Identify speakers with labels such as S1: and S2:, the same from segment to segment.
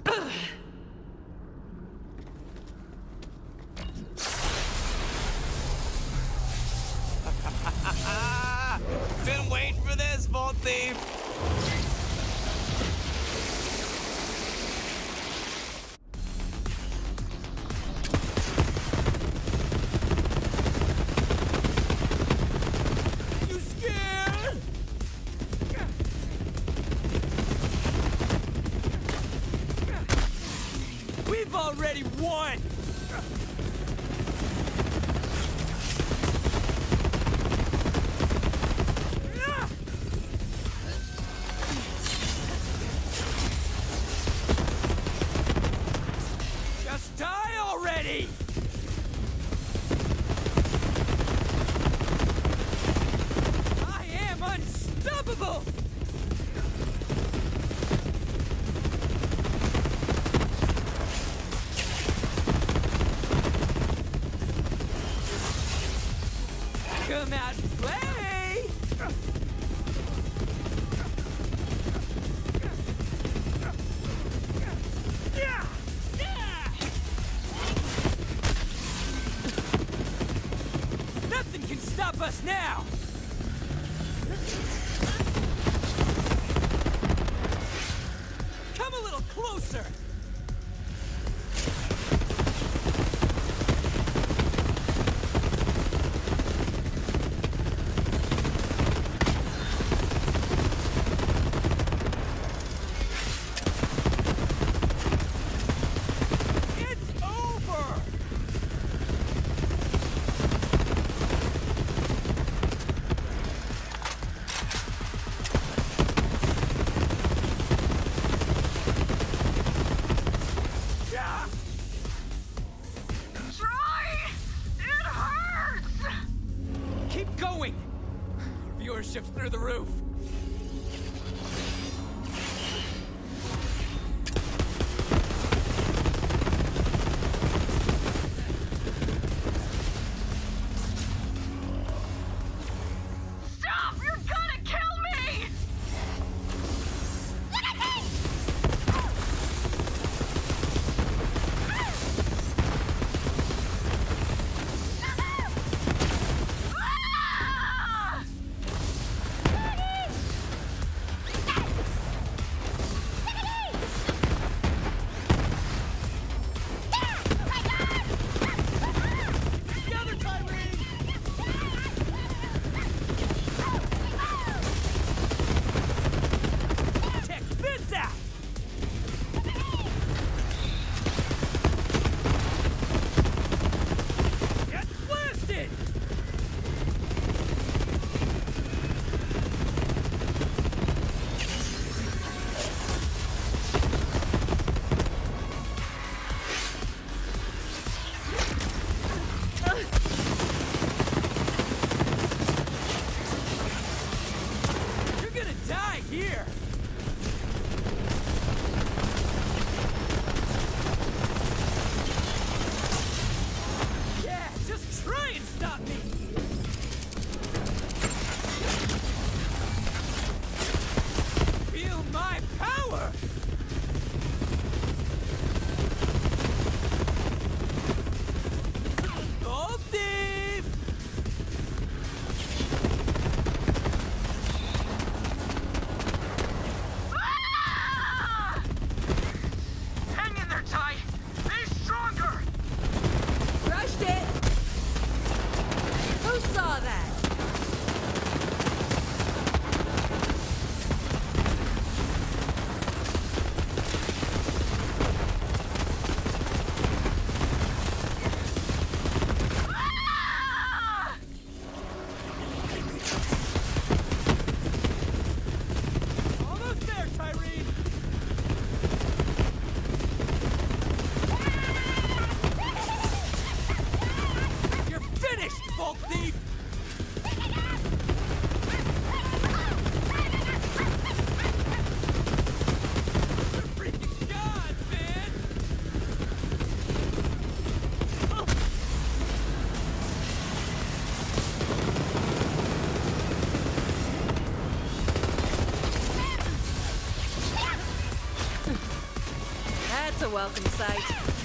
S1: Been waiting for this, Vault Thief! You scared? We've already won! Just die already! I am unstoppable! Come out and play! Nothing can stop us now! Come a little closer! It's over!
S2: Try! It hurts!
S1: Keep going! Viewership's through the roof.
S2: Stop! You're gonna kill me! Ah!
S3: That's a welcome sight.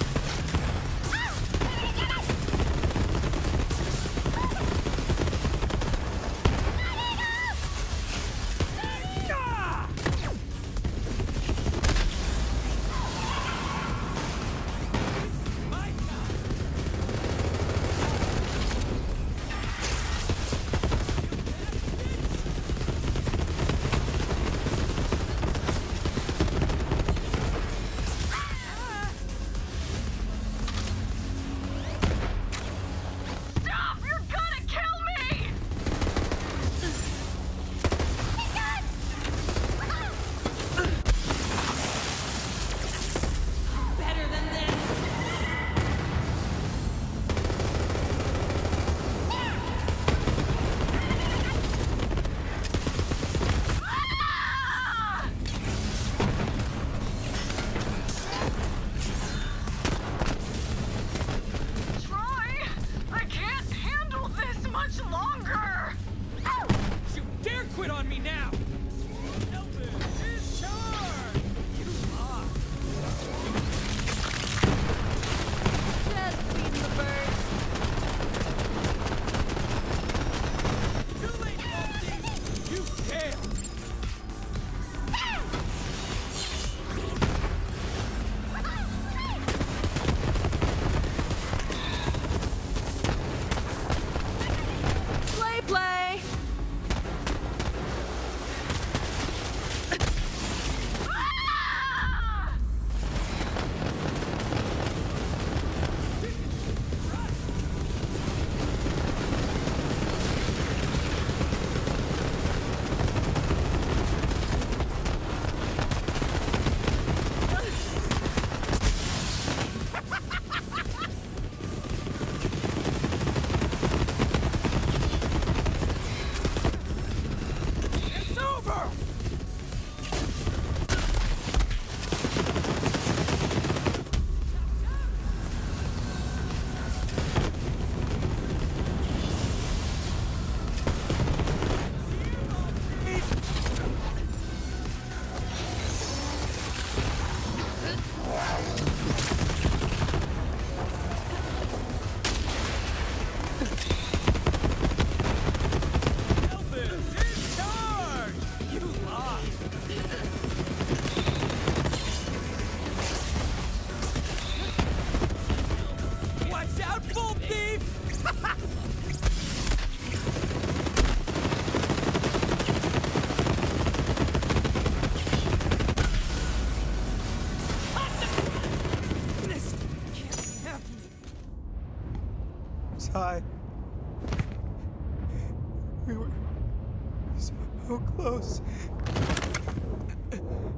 S2: Stop! You're gonna kill me!
S3: Better than this.
S2: Ah! Troy, I can't handle this much longer!
S1: You dare quit on me now! Elvis is charged! You lost!
S3: Just feeding the birds.
S1: Too late, Balti! You failed!
S3: Play, play.
S2: Ah!
S1: It's over! Elvis is charged! You lost! Watch out, bull thief! This can't be happening.
S4: Sigh. We were so close.